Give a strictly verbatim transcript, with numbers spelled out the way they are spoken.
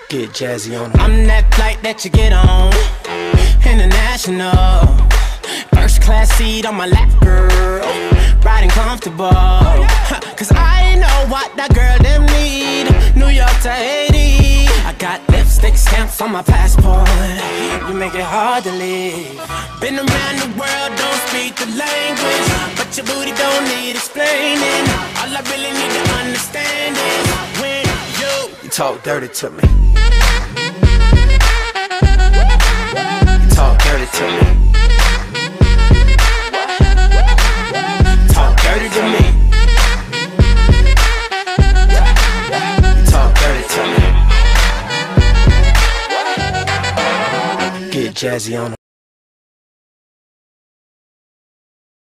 Get jazzy on 'em. I'm that flight that you get on, international. First class seat on my lap, girl, riding comfortable. Cause I know what that girl them need. New York to Haiti, I got lipstick stamps on my passport. You make it hard to leave. Been around the world, don't speak the language, but your booty don't need explaining. All I really need to understand is when you, You talk dirty to me. You talk dirty to me. Talk dirty to me. You talk dirty to me. Get jazzy on 'em.